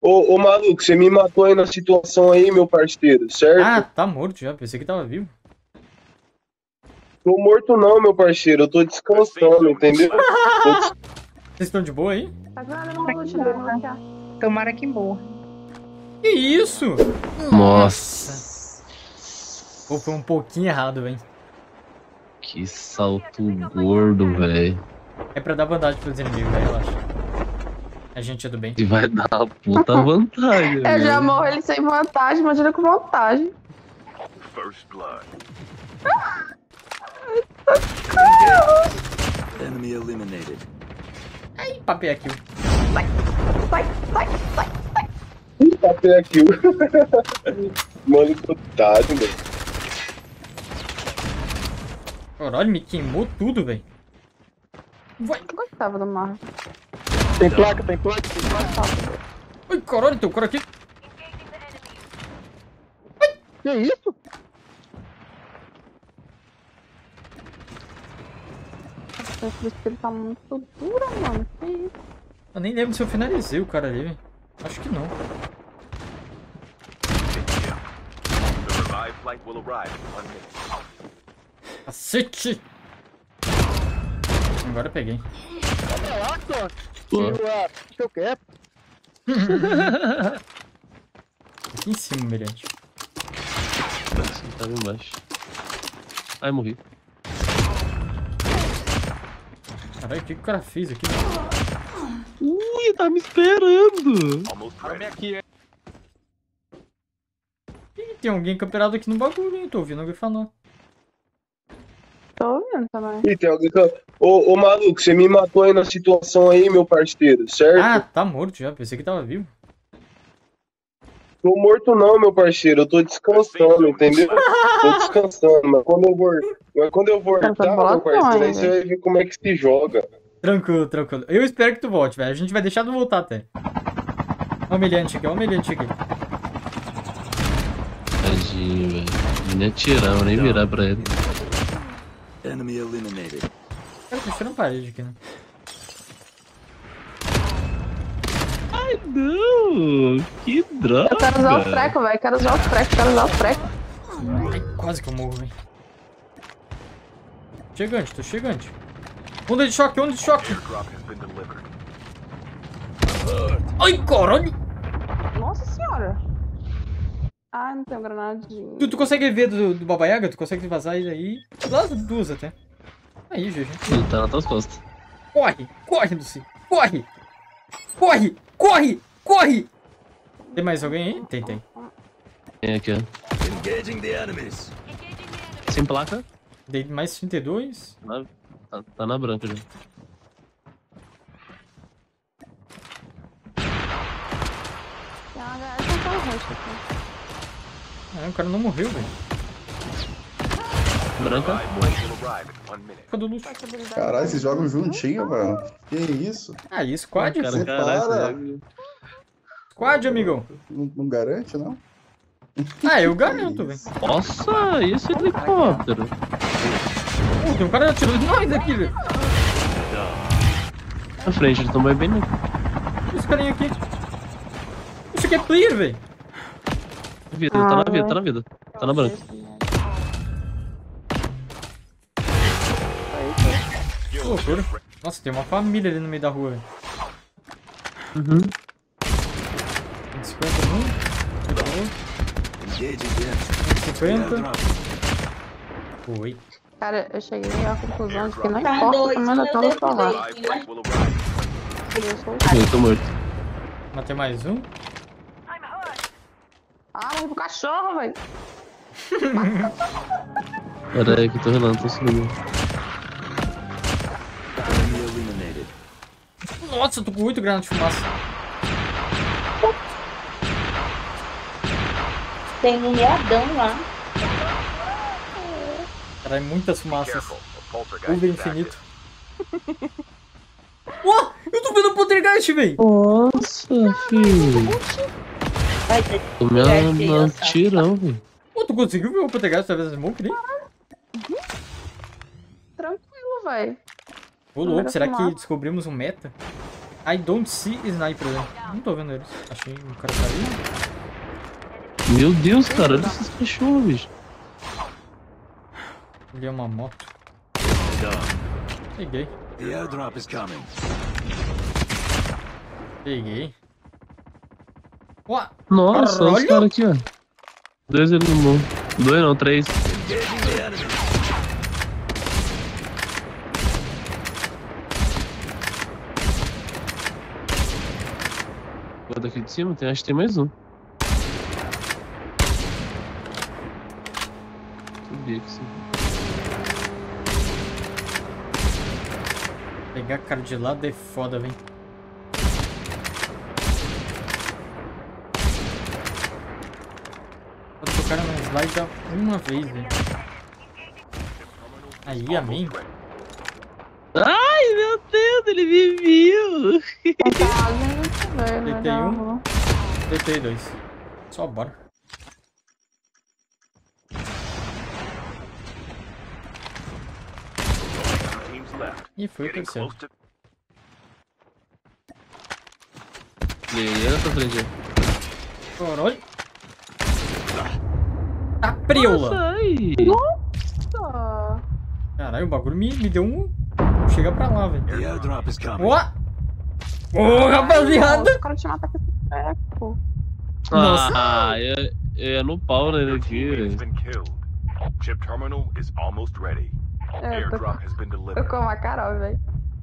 Ô, maluco, você me matou aí na situação aí, meu parceiro, certo? Ah, tá morto já. Pensei que tava vivo. Tô morto não, meu parceiro, eu tô descansando, entendeu? Vocês estão de boa aí? Tá guardando uma loot, não, não quer. Tomara que morra. Que isso? Nossa. Pô, foi um pouquinho errado, velho. Que salto gordo, velho. É pra dar vantagem pros inimigos, velho. Relaxa. A gente é do bem. E vai dar uma puta vantagem, Eu já velho. morro ele sem vantagem, imagina com vantagem. First blood. Enemy eliminated. Ih, papel aqui. Sai, sai, sai. Até aqui. Mano, que otário, velho. Caralho, me queimou tudo, velho. Vai. Eu gostava do mar. Tem placa, tem placa. Ai, caralho, tem um cara aqui. Que isso? Esse espelho tá muito dura, mano. Que isso? Eu nem lembro se eu finalizei o cara ali, velho. Acho que não. The revived flight will arrive in 1 minute. Cacete! Agora eu peguei. Pô, Eu quero. Aqui em cima, humilhante. tá embaixo. Ai, morri. Caralho, o que o cara fez aqui? Ui, tá me esperando. Almost ready. Ih, tem alguém camperado aqui no bagulho, hein? Tô ouvindo alguém falando. Tô ouvindo também. Ih, tem alguém que... Ô, maluco, você me matou aí na situação aí, meu parceiro, certo? Ah, tá morto já. Pensei que tava vivo. Tô morto não, meu parceiro, eu tô descansando, entendeu? Tô descansando, mas quando eu voltar, meu parceiro, aí você vai ver como é que se joga. Tranquilo, tranquilo. Eu espero que tu volte, velho. A gente vai deixar tu voltar até. Ó o humilhante aqui, ó o humilhante aqui. Tadinho, velho. Nem atirar, vou nem virar pra ele. Enemy eliminated. Cara, tá tirando parede aqui, né? Ai, não. Que droga. Eu quero usar o freco, velho. Quero usar o freco. Ai, quase que eu morro, velho. Chegante, tô chegante. Onda de choque, onda de choque. Drop has been delivered. Ai, caralho. Nossa senhora. Ah, não tem granadinha. Tu consegue ver do Baba Yaga? Tu consegue vazar ele aí? Das duas até. Aí, GG. Ele tá nas tuas costas. Corre! Corre, Lucy! Corre! Corre! Corre! Corre! Tem mais alguém aí? Tem. Tem aqui, ó. Engaging the enemies. Sem placa? Dei mais 32. Tá na branca já. Tem uma galera que tá roxa aqui. Ah, o cara não morreu, velho. Branca? Revived flight will arrive in 1 minute. Cadê o Lúcio? Caralho, vocês jogam juntinho, mano. Que isso? Ah, e squad? Cara, Você caralho, para. você- Squad, amigão. Não garante, não? Ah, eu garanto, velho. Nossa, e esse helicóptero? Pô, tem um cara atirando de nós aqui, velho. Na frente, eles estão bem no... Esse carinha aqui. Isso aqui é player, velho. vida, tá na vida, tá na vida. Tá na branca. Que loucura. Nossa, tem uma família ali no meio da rua, velho. Uhum. 51. Engaging the enemies. 50. Foi. Cara, eu cheguei à conclusão de que não importa o tamanho da tela solar. Revived flight will arrive. Eu tô morto. Matei mais um. Ah, morri pro cachorro, velho. Pera aí que eu tô relando, tô subindo. Enemy eliminated. Nossa, eu tô com 8 granadas de fumaça. Tem um miadão lá. Caralho, muitas fumaças. Careful, a poltergeist Uber is active. infinito. Ué, eu tô vendo o poltergeist, velho. Nossa, filho. Vai ter Tomei um tirão, velho. Pô, tu conseguiu ver o poltergeist através da smoke ali? Tranquilo, velho. Ô, louco, será que fumaça. descobrimos um meta? I don't see sniper, velho. Não tô vendo eles. Achei um cara caiu. Meu Deus, cara, olha esses cachorros, bicho. Ali é uma moto. Peguei. The airdrop is coming. Peguei. Ué, Nossa, olha os caralho. caras aqui, ó. 2 ele no mundo. 2 não, 3. Engaging the enemy. Vou daqui de cima, acho que tem mais um. Subir aqui, sim. Pegar cara de lado é foda, velho. Vou tocar no slide uma vez, velho. Aí, amém. Ai, meu Deus, ele me viu. Tá lindo, velho. Deitei na um. rua. Deitei 2. Só bora. Teams left. E foi o Getting terceiro. close to E aí, olha essa frente aí. Caralho. Tá preula. Nossa, ai. Nossa. Caralho, o bagulho me deu um... Chega pra lá, velho. The airdrop is coming. Ué! Ô, rapaziada! O cara te mata com esse treco. Nossa. Ah, eu ia no pau nele your aqui, teammate has velho. been killed. Chip terminal is almost ready. Eu tô, Airdrop has been tô delivered. com uma Carol, velho.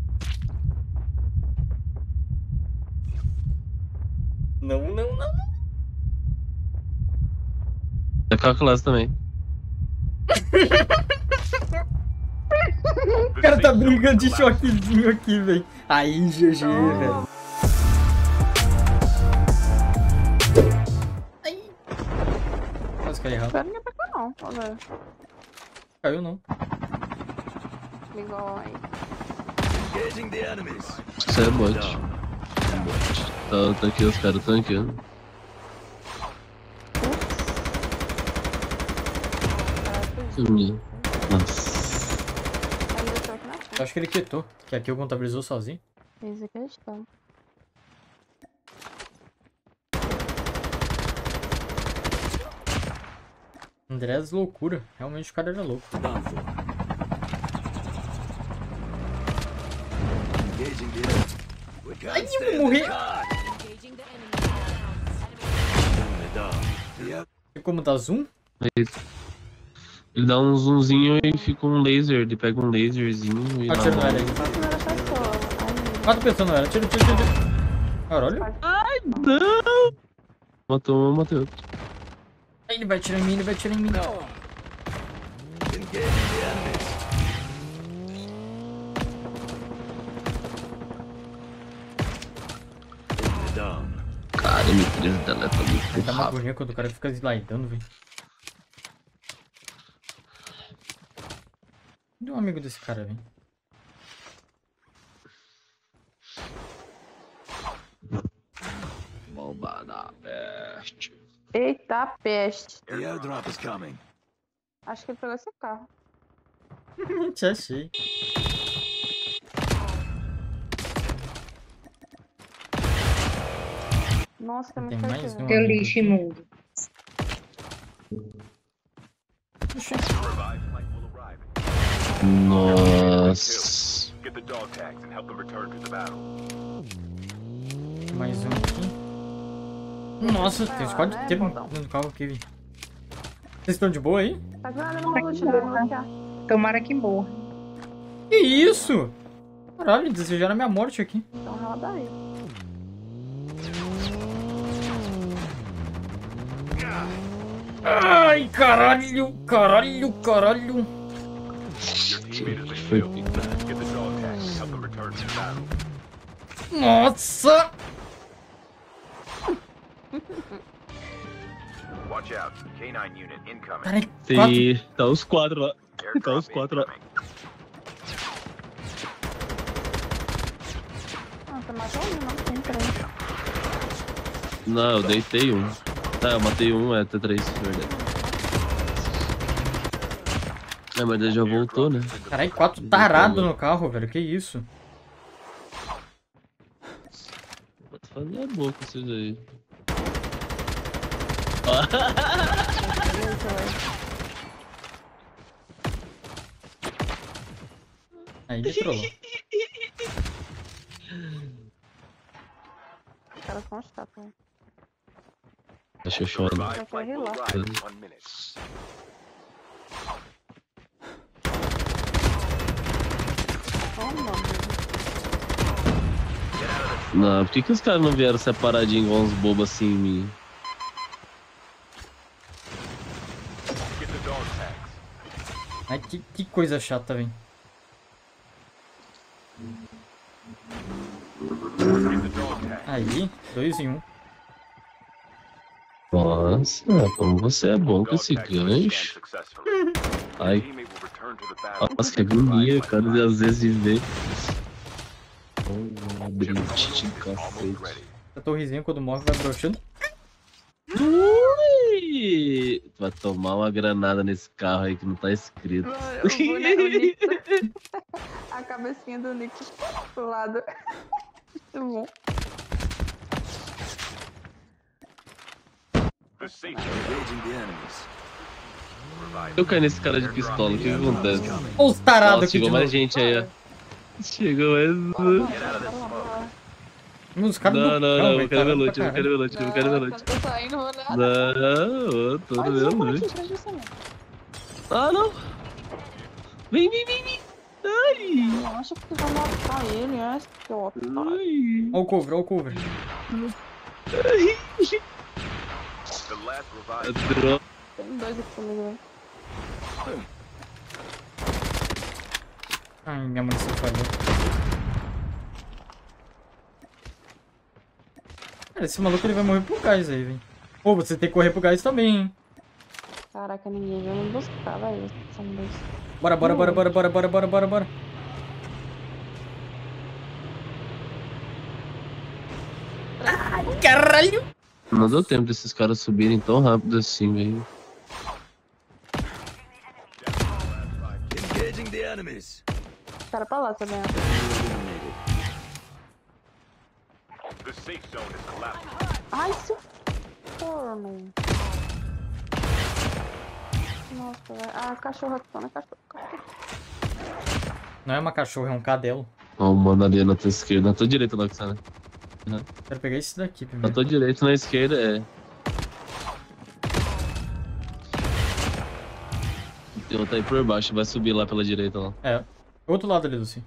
Não, não, não. É com a classe também. O cara tá brincando de choquezinho aqui, velho. Aí, GG, velho. Ai. Quase caiu errado. Espero ninguém atacar, não. Ó, velho. Caiu não. Igual aí. Engaging the enemies. Isso é bot. Tá aqui, os caras tanqueando. Nossa. Aí eu tô aqui na Eu frente. acho que ele quitou. Que aqui eu contabilizou sozinho. Fiz a questão. Andrés loucura. Realmente o cara era louco. Done for. Engaging the enemy. We can't Ai, eu stand vou morrer. this card. Enemy down. The air- Tem como dar zoom? Ele dá um zoomzinho e fica um laser. Ele pega um laserzinho e dá Atira no L aí. A primeira pessoa. Aí. 4 pessoas no L. Tira, tira, tira. Caralho. Não! Matou um, matei outro. Ai, ele vai atirar em mim, ele vai atirar em mim. Engaging the enemies. Enemy down. Cara, M3 dela tá muito Dá uma rápido. agonia quando o cara fica slidando, velho. Cadê um amigo desse cara, velho? Malvada peste. Eita, peste. The airdrop is coming. Acho que ele pegou esse carro. Te achei. Nossa, tem Tem muito mais coisa. um. Teu lixo imundo. Revived flight will arrive. Nossa. Get the dog tags and help them return to the battle. Mais um aqui. Nossa, tem squad né, inteiro botão? dentro do carro aqui, velho. Vocês estão de boa aí? Tá granada no meu loot, não. Aqui, ó. Tomara que morra. Que isso? Caralho, desejaram a minha morte aqui. Então roda aí. Ai, caralho, caralho, caralho. Your teammate has been killed. Get the dog tags and help them return to the battle. Nossa! Watch out. K9 unit incoming. Caralho, 4. E tá os 4 lá. Airdrop os quatro lá. incoming. Ah, você matou um, não? Tem 3. Não, eu deitei um. Tá, eu matei um, é T3, na verdade. É, mas ele já voltou, né? Caralho, 4 tarado no carro, velho. Que isso? Cala a boca isso daí. Aí me trollou. Os caras são chatos, né? Tá xoxando. Revived flight will arrive in 1 minute. Toma, Não, por que os caras não vieram separadinhos igual uns bobos assim em mim? Get the dog tags. Ai, que coisa chata, velho. Get the dog tags. Aí, 2 em 1. Nossa, como você é bom com esse Dog tags were gancho. scanned successfully. Ai, Teammate will return to the battle. nossa, que agonia, cara, às vezes de ver. Oh, abrir um tite de Almost cacete. ready. A torrezinha quando morre vai broxando. Ui! Tu vai tomar uma granada nesse carro aí que não tá escrito. o Nico. A cabecinha do Nico pro lado. Muito bom. The safe zone Engaging the enemies. revived. Eu caí nesse cara de pistola, o que acontece? Olha os tarados Nossa, aqui de chegou novo. mais gente aí, ó. Chegou mais. Os caras Não, do não, cão, não, velho, eu quero ver tarado loot, pra eu quero ver loot, eu quero ver loot. Tô saindo, vou nada. Não, eu tô Olha vendo o por loot. aqui, atrás de você, mano. Ah, não! Vem, vem, vem, vem! Ai! Eu acho que tu vai matar ele, é? Que otário. Ai! Olha o cover, olha o cover. Ai! The last revived. Drop. Tem 2 aqui comigo, velho. Ai, minha munição falhou. Cara, esse maluco ele vai morrer pro gás aí, velho. Pô, você tem que correr pro gás também, hein. Caraca, ninguém veio me buscar, velho. São 2. Bora, bora, bora, bora, bora, bora, bora, bora, bora. Ai, caralho! Não deu tempo desses caras subirem tão rápido assim, velho. Engaging the enemies. Cara pra lá também, ó. Eliminated. The safe zone is collapsing. Ai, seu forno. Nossa, velho. Ah, cachorro aqui, né? Cachorro. Não é uma cachorra, é um cadelo. Ó, o mano ali na tua esquerda, na tua direita, lá que tá, né? Quero pegar esse daqui Na primeiro. tua direita, na esquerda, é. Tem outro aí por baixo, vai subir lá pela direita lá. É. Outro lado ali, Lucy.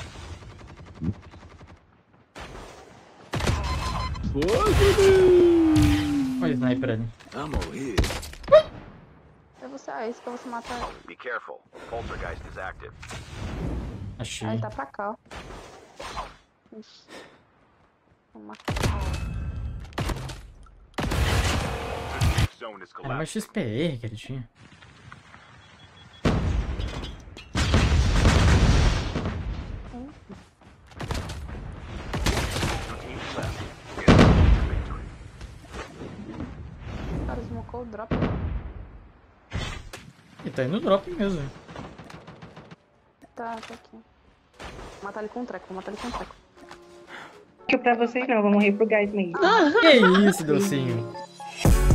Olha o sniper ali. Ammo here. É você, ah, esse pra você matar ele. Be careful. Poltergeist is active. Achei. Ah, ele tá pra cá, ó. Ixi. Vamos matar. The safe zone is Era uma collapsing. XPR que ele tinha. Two teams left. Get the victory. O cara smocou o drop. E tá indo no drop mesmo. Hein? Tá aqui. Vou matar ele com um treco, vou matar ele com um treco. Que pra vocês não, vou morrer pro gás mesmo. Que isso, docinho.